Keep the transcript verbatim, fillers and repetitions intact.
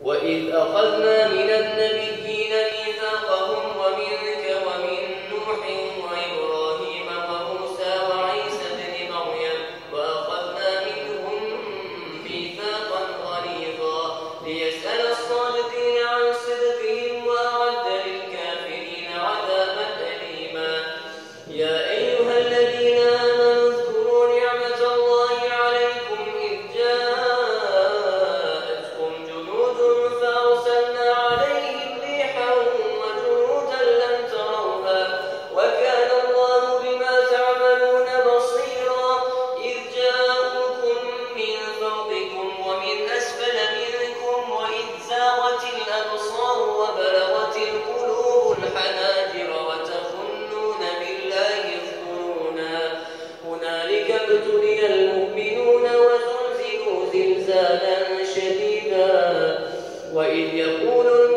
وإذ أخذنا من النبيين ميثاقهم ومنك ومن نوح وإبراهيم وموسى وعيسى ابن مريم وأخذنا منهم ميثاقا غليظا ليسأل الصادقين عن صدقهم وأعد للكافرين عذابا أليما. يا أيها الذين آمنوا اذكروا نعمة الله عليكم إذ جاءتكم جنود فأرسلنا عليهم ريحا وجنودا لم تروها وكان الله بما تعملون بصيرا. إذ جاءوكم من فوقكم ومن أسفل منكم وإذ زاغت الأبصار وبلغت القلوب الحناجر وتظنون بالله الظنونا. هنالك ابتلي المؤمنون وزلزلوا زلزالا شديدا. وإذ يقول